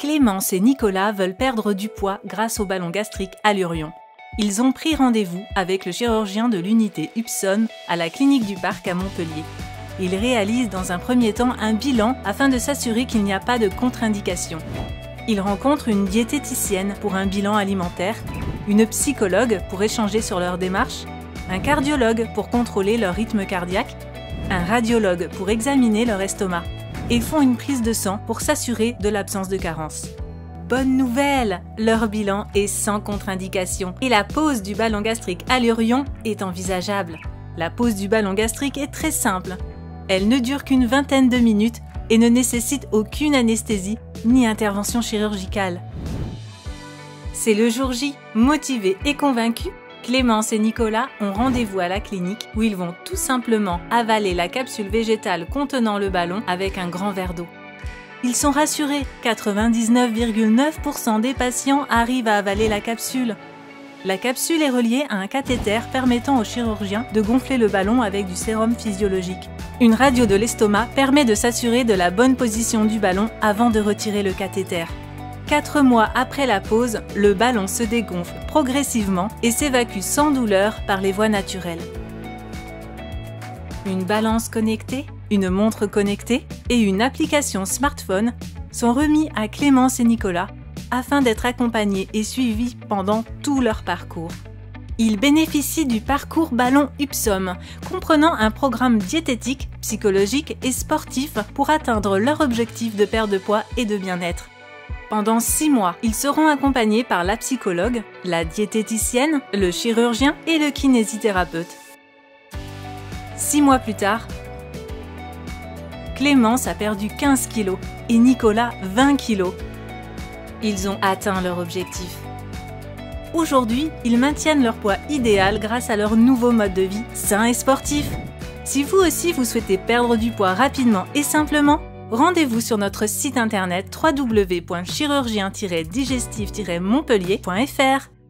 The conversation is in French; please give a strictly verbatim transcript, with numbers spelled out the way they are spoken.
Clémence et Nicolas veulent perdre du poids grâce au ballon gastrique Allurion. Ils ont pris rendez-vous avec le chirurgien de l'unité UPSOM à la clinique du Parc à Montpellier. Ils réalisent dans un premier temps un bilan afin de s'assurer qu'il n'y a pas de contre-indication. Ils rencontrent une diététicienne pour un bilan alimentaire, une psychologue pour échanger sur leur démarche, un cardiologue pour contrôler leur rythme cardiaque, un radiologue pour examiner leur estomac et font une prise de sang pour s'assurer de l'absence de carence. Bonne nouvelle! Leur bilan est sans contre-indication et la pose du ballon gastrique Allurion est envisageable. La pose du ballon gastrique est très simple. Elle ne dure qu'une vingtaine de minutes et ne nécessite aucune anesthésie ni intervention chirurgicale. C'est le jour J. Motivés et convaincus, Clémence et Nicolas ont rendez-vous à la clinique où ils vont tout simplement avaler la capsule végétale contenant le ballon avec un grand verre d'eau. Ils sont rassurés, quatre-vingt-dix-neuf virgule neuf pour cent des patients arrivent à avaler la capsule. La capsule est reliée à un cathéter permettant au chirurgien de gonfler le ballon avec du sérum physiologique. Une radio de l'estomac permet de s'assurer de la bonne position du ballon avant de retirer le cathéter. Quatre mois après la pose, le ballon se dégonfle progressivement et s'évacue sans douleur par les voies naturelles. Une balance connectée, une montre connectée et une application smartphone sont remis à Clémence et Nicolas afin d'être accompagnés et suivis pendant tout leur parcours. Ils bénéficient du parcours ballon UPSOM, comprenant un programme diététique, psychologique et sportif pour atteindre leur objectif de perte de poids et de bien-être. Pendant six mois, ils seront accompagnés par la psychologue, la diététicienne, le chirurgien et le kinésithérapeute. Six mois plus tard, Clémence a perdu quinze kilos et Nicolas vingt kilos. Ils ont atteint leur objectif. Aujourd'hui, ils maintiennent leur poids idéal grâce à leur nouveau mode de vie sain et sportif. Si vous aussi vous souhaitez perdre du poids rapidement et simplement, rendez-vous sur notre site internet w w w point chirurgien tiret digestif tiret montpellier point f r.